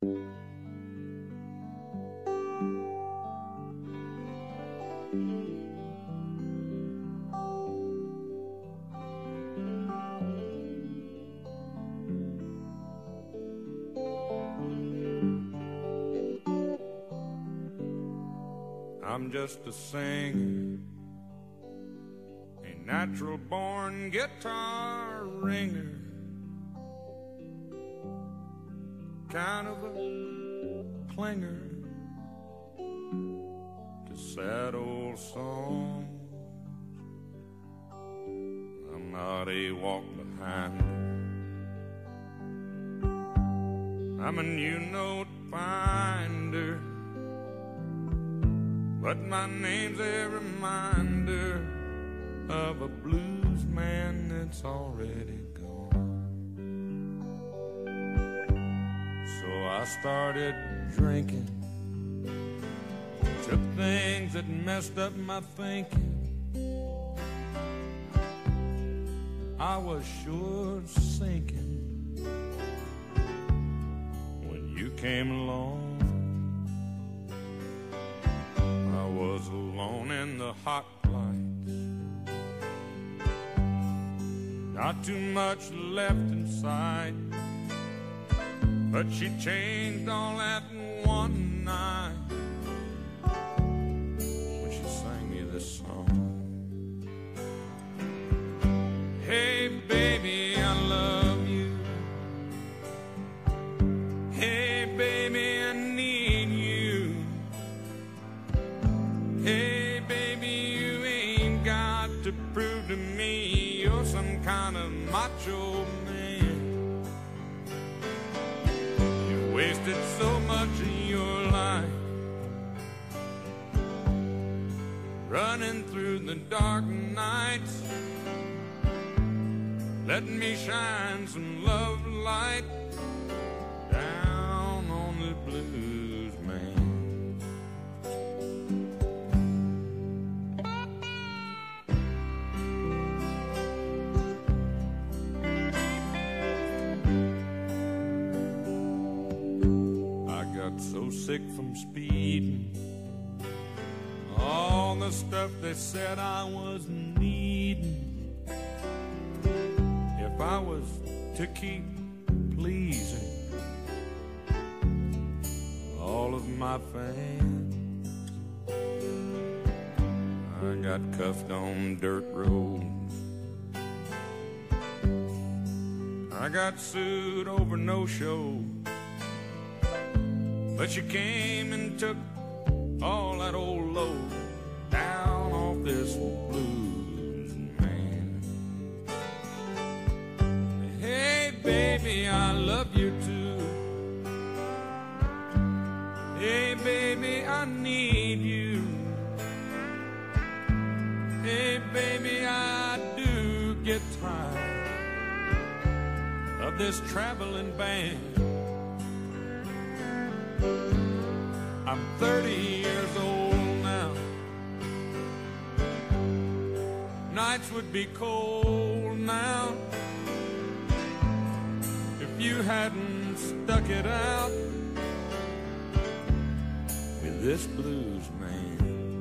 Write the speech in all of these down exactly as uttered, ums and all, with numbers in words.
I'm just a singer, a natural-born guitar ringer, kind of a clinger to sad old songs. I'm not a walk-behinder, I'm a new note finder, but my name's a reminder of a blues man that's already gone. So I started drinking, took things that messed up my thinking. I was sure sinking when you came along. I was alone in the hot lights, not too much left in sight, but she changed all that in one night when she sang me this song. Hey baby, I love you. Hey baby, I need you. Hey baby, you ain't got to prove to me you're some kind of macho man. You wasted so much of your life running through the dark nights. Let me shine some love light down on the blues man. So sick from speeding, all the stuff they said I was needing. If I was to keep pleasing all of my fans, I got cuffed on dirt roads, I got sued over no-show. But you came and took all that old load down off this blues man. Hey baby, I love you too. Hey baby, I need you. Hey baby, I do get tired of this traveling band. I'm thirty years old now. Nights would be cold now if you hadn't stuck it out with this blues man.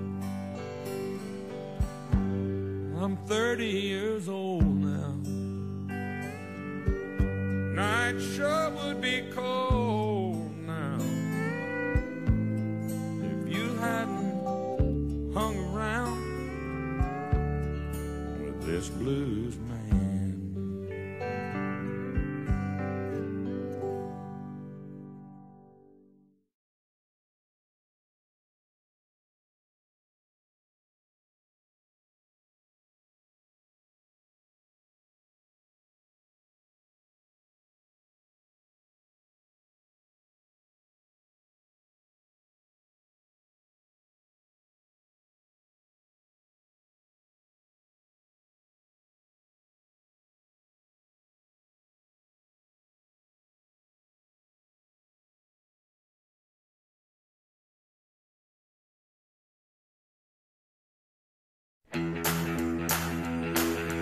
I'm thirty years old now. Nights sure would be cold now hadn't hung around with this blues man.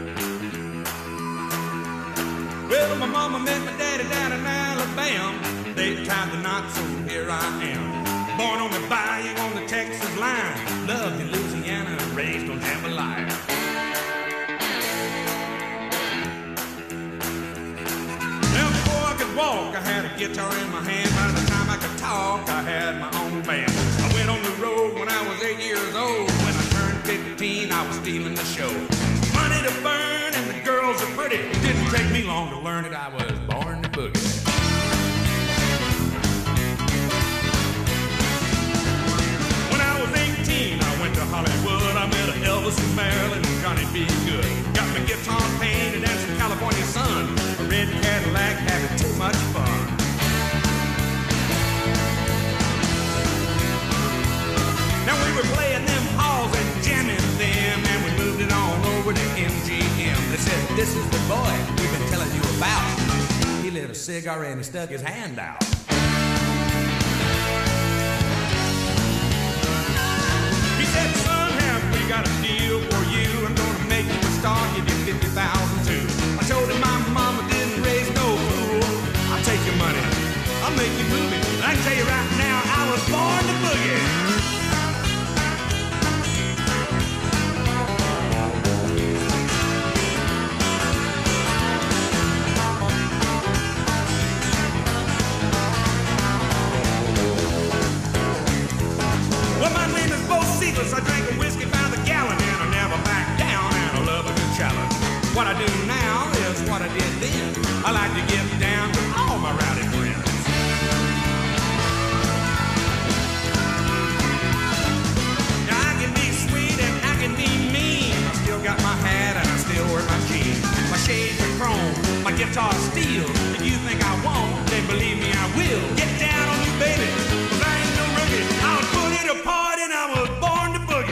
Well, my mama met my daddy down in Alabama, they tied the knot, so here I am. Born on the bayou on the Texas line. Loved in Louisiana, raised on jambalaya. Now before I could walk, I had a guitar in my hand. By the time I could talk, I had my own band. I went on the road when I was eight years old. When I turned fifteen, I was stealing the show. Money to burn and the girls are pretty. It didn't take me long to learn it. I was born to boogie. When I was eighteen, I went to Hollywood. I met Elvis and Marilyn and Johnny B. Good. Got my guitar painted and some California sun. A red Cadillac having too much fun. Now we were playing them halls and jamming them, and we moved it on over to M G M. They said, this is the boy we've been telling you about. He lit a cigar and he stuck his hand out. He said, son, have we got a deal for you? I'm gonna make you a star, give you fifty thousand too. I told him my mama didn't raise no fool. I'll take your money, I'll make you move it. I can tell you right now, I was born to boogie. I drank a whiskey by the gallon and I never back down, and I love a good challenge. What I do now is what I did then. I like to get down to all my rowdy friends. Now I can be sweet and I can be mean. I still got my hat and I still wear my jeans. My shades are chrome, my guitar steel. If you think I won't, then believe me I will. Get down on you, baby, 'cause I ain't no rookie. I'll put it apart and I was born to boogie.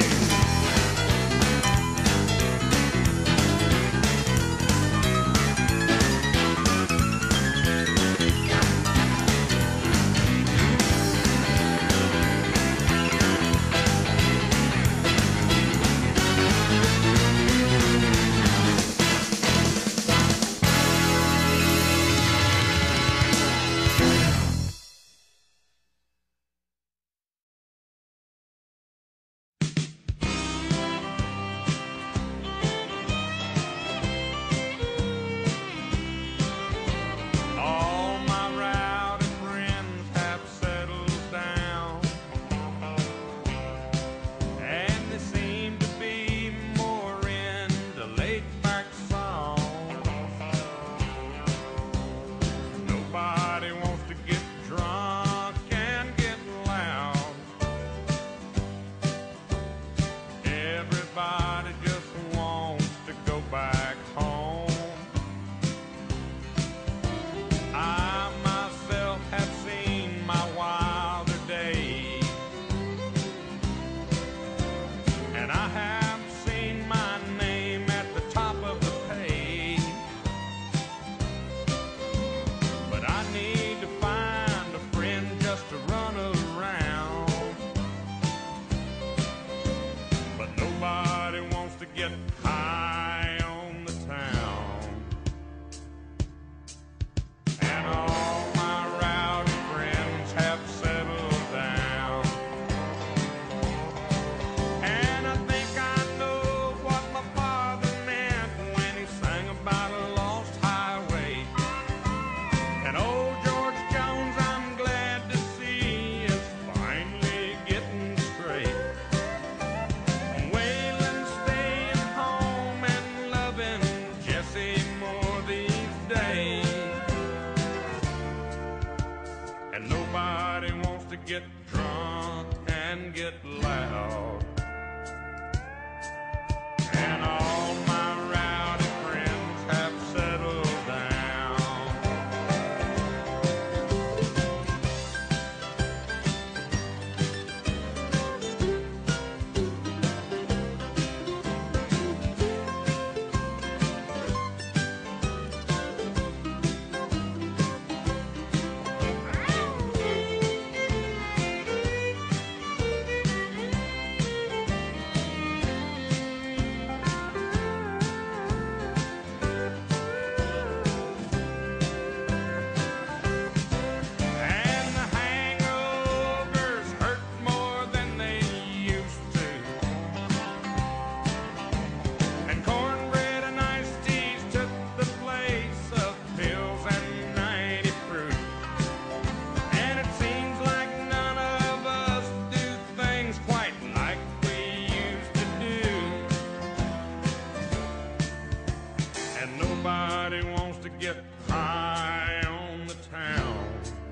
get high on the town.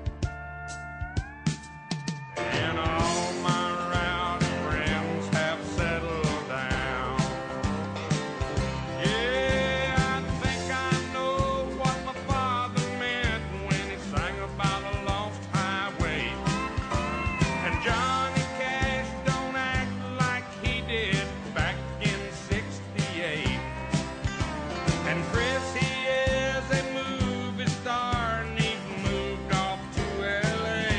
And all my rowdy friends have settled down. Yeah, I think I know what my father meant when he sang about a lost highway. And Johnny Cash don't act like he did back in sixty-eight. And Chris, he is a movie star and he's moved off to L A.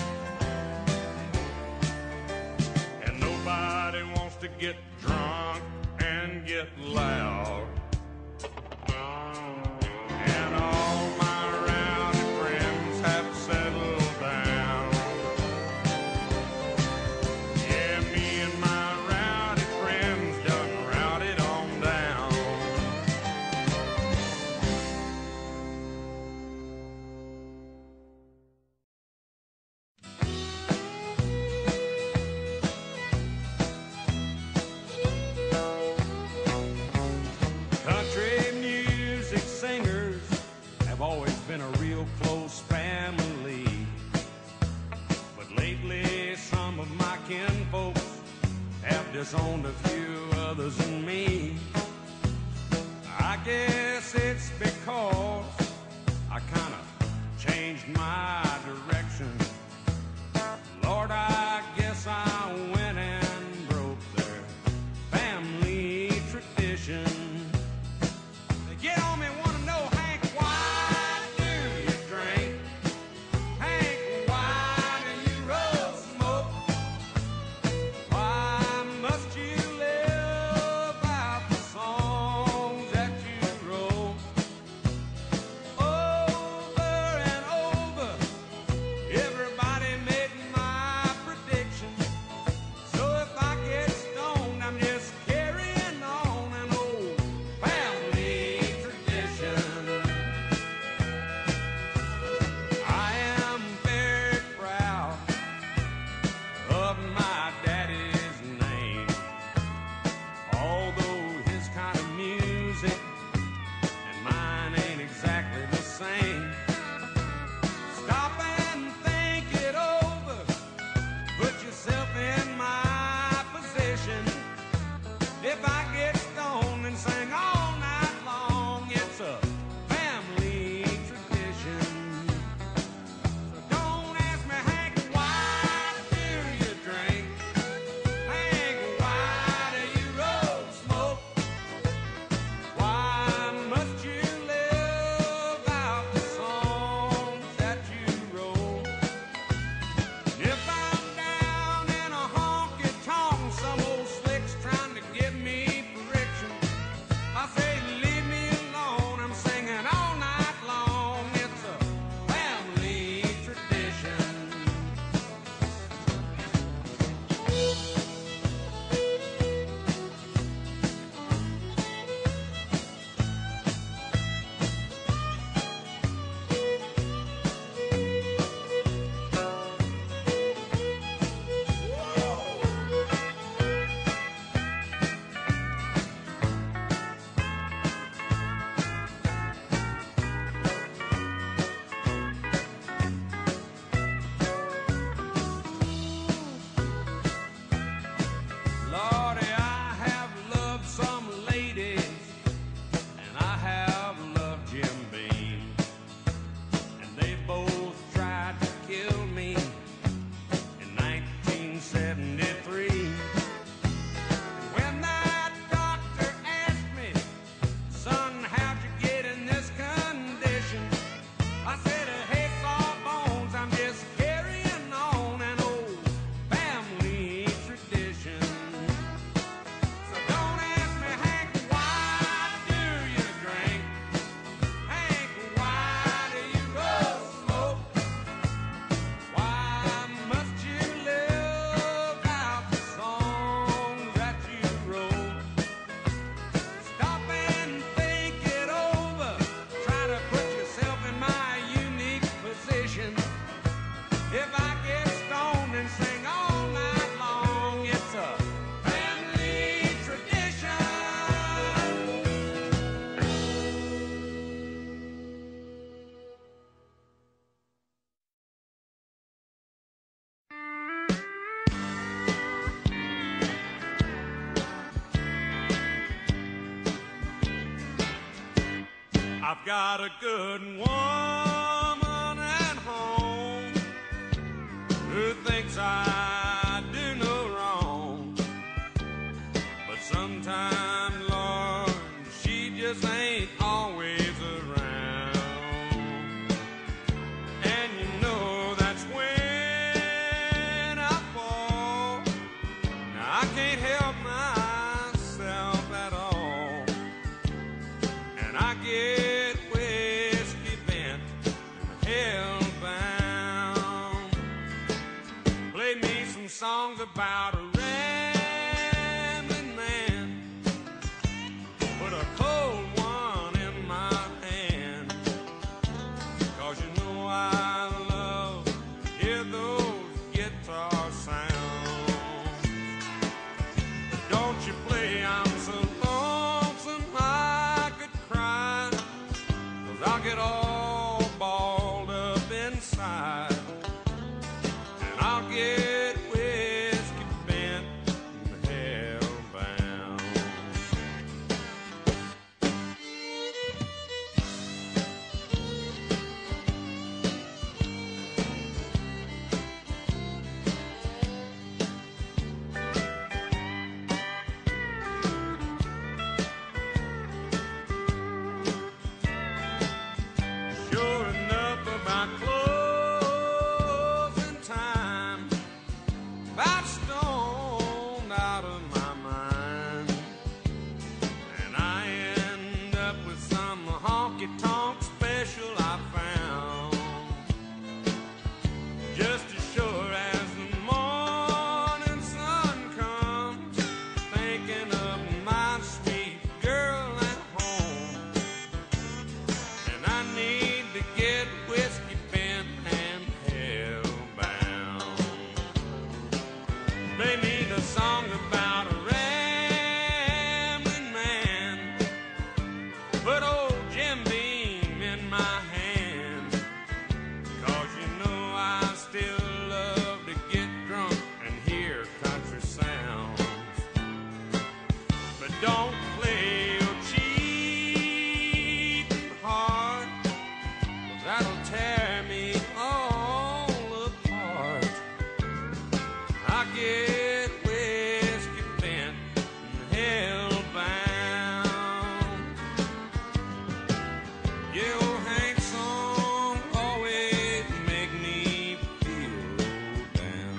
And nobody wants to get drunk and get loud. And all my rowdy friends have settled down. Yeah, me and my rowdy friends done routed on down. Country music singers have always been a real close family. But lately some of my kinfolks have disowned a few others than me. I guess it's because I kind of changed my direction. Lord, I guess I went and broke their family tradition. They get on me, want to know, Hank, why do you drink? Hank, why do you roll smoke? Why must you live out the songs that you wrote? Over and over I've got a good woman at home who thinks I do no wrong, but sometimes, Lord, she just ain't always around. And you know that's when I fall. Now I can't help myself at all, and I get whiskey bent and hell-bound. Play me some songs about a rambling man, put a cold one in my hand, 'cause you know I love to hear those guitar sounds. Don't you play I'm so lonesome I could cry, 'cause I'll get all balled up inside, and I'll get whiskey bent and hell-bound. Sure enough, about closing time, about stoned out of my mind, and I end up with some honky-tonk special I found. Just as sure as the morning sun comes, thinking of my sweet girl at home, and I need to get whiskey bent and hell-bound. Play me the song about a rambling man, put old Jim Beam in my hand, 'cause you know I still love to get drunk and hear country sounds. But don't play your cheating heart, 'cause that'll tear me all apart. I get whiskey bent and hell-bound. Yeah, old Hank song always make me feel down.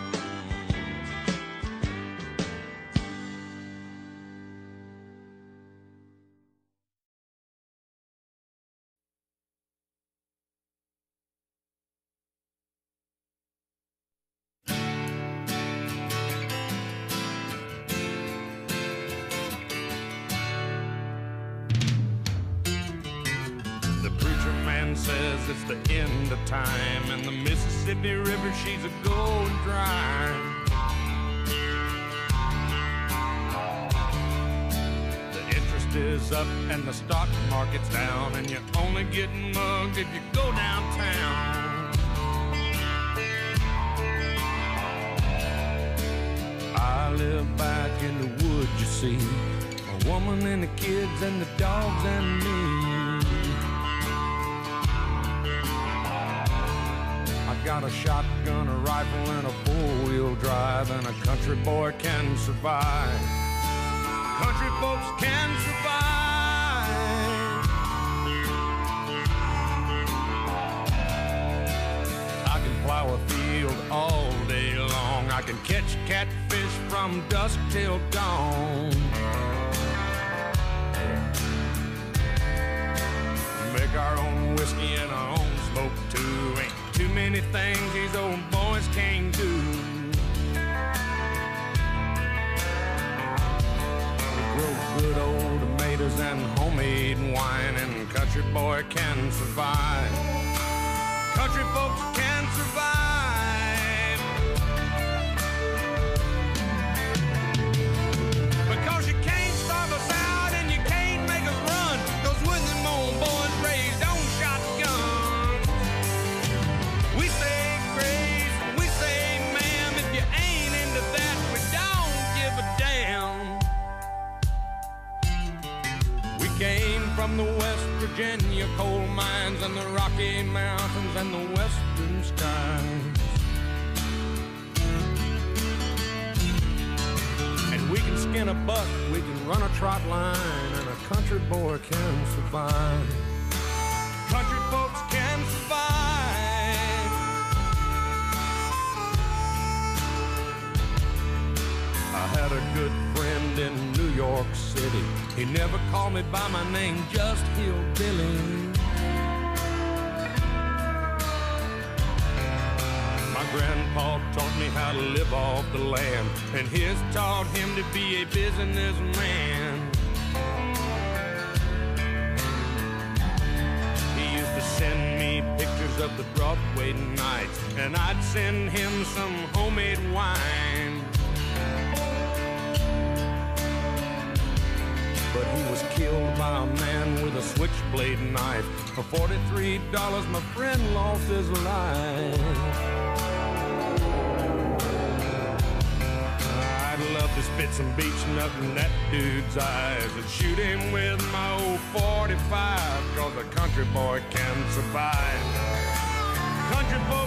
The preacher man says it's the end of time, and the Mississippi River, she's a going dry. The interest is up and the stock market's down, and you're only getting mugged if you go downtown. I live back in the woods, you see, a woman and the kids and the dogs and me. I got a shotgun, a rifle, and a four-wheel drive, and a country boy can survive. Country folks can survive. I can plow a field all day long. I can catch catfish from dusk till dawn. Make our own whiskey and our own smoke too. Ain't too many things these old boys can't do. We grow good old tomatoes and homemade wine, and country boy can survive. Country folks can survive. Because you can't starve us out and you can't make us run, 'cause when them old boys raised on shotguns, we say grace, we say ma'am, if you ain't into that, we don't give a damn. We came from the West Virginia coal mines and the Rocky Mountains and the western skies. And we can skin a buck, we can run a trot line, and a country boy can survive. Country folks can survive. I had a good friend in New York City. He never called me by my name, just Hillbilly. My grandpa taught me how to live off the land, and his taught him to be a businessman. He used to send me pictures of the Broadway nights, and I'd send him some homemade wine. But he was killed by a man with a switchblade knife. For forty-three dollars, my friend lost his life. I'd love to spit some beach nut in that dude's eyes and shoot him with my old forty-five, 'cause a country boy can survive. Country boy